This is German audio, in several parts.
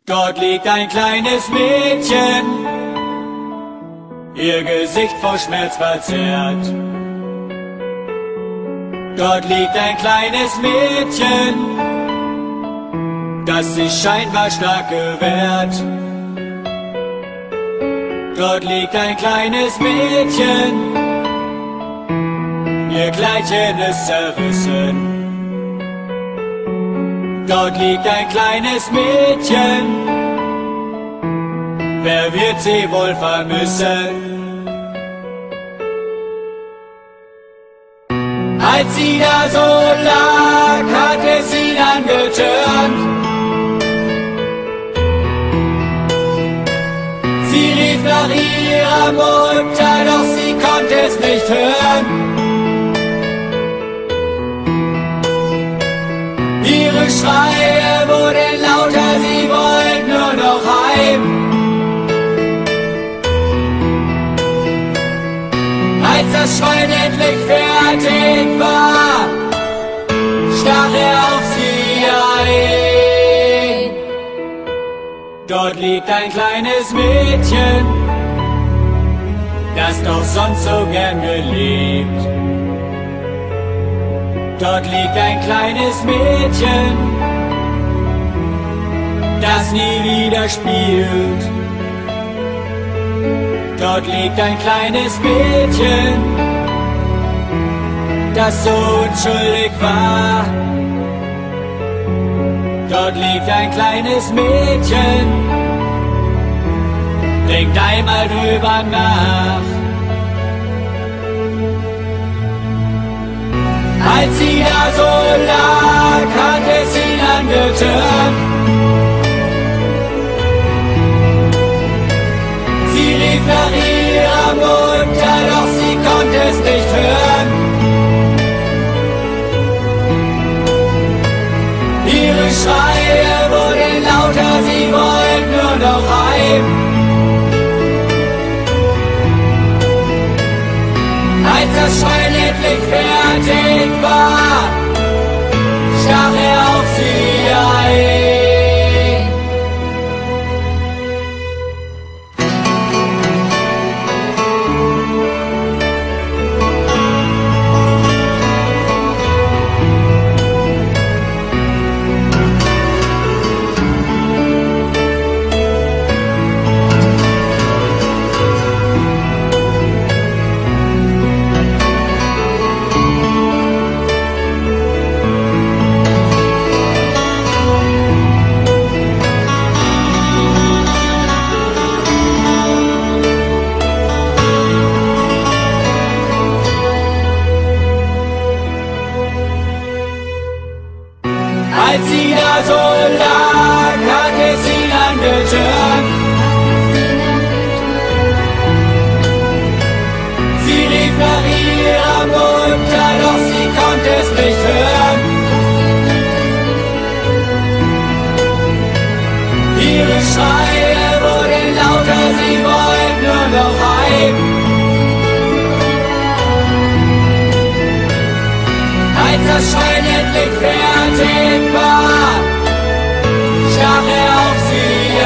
Dort liegt ein kleines Mädchen, ihr Gesicht vor Schmerz verzerrt. Dort liegt ein kleines Mädchen, das sich scheinbar stark gewehrt. Dort liegt ein kleines Mädchen, ihr Kleidchen ist zerrissen. Dort liegt ein kleines Mädchen, wer wird sie wohl vermissen? Als sie da so lag, hat es ihn angetörnt. Sie rief nach ihrer Mutter, doch sie konnte es nicht hören. Ihre Schreie wurden lauter, sie wollten nur noch heim. Als das Schwein endlich fertig war, stach er auf sie ein. Dort liegt ein kleines Mädchen, das doch sonst so gern gelebt. Dort liegt ein kleines Mädchen, das nie wieder spielt. Dort liegt ein kleines Mädchen, das so unschuldig war. Dort liegt ein kleines Mädchen, denkt einmal drüber nach. Als sie da so lag, hat es ihn angetörnt. Sie rief nach ihrer Mutter, doch sie konnte es nicht hören. Ihre Schreie wurden lauter, sie wollten nur noch heim. Als das Schwein endlich fertig war, stach er auf sie ein. Als sie da so lag, hat es ihn angetörnt. Sie rief nach ihrer Mutter, doch sie konnte es nicht hören. Ihre Schreie wurden lauter, sie wollten nur noch heim. Als das Schwein endlich fertig war, stach er auf sie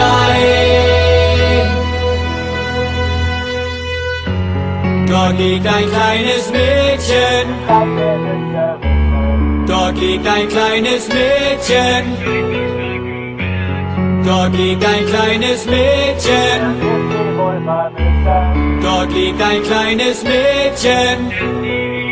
ein. Dort liegt ein kleines Mädchen, dort liegt ein kleines Mädchen, dort liegt ein kleines Mädchen, dort liegt ein kleines Mädchen.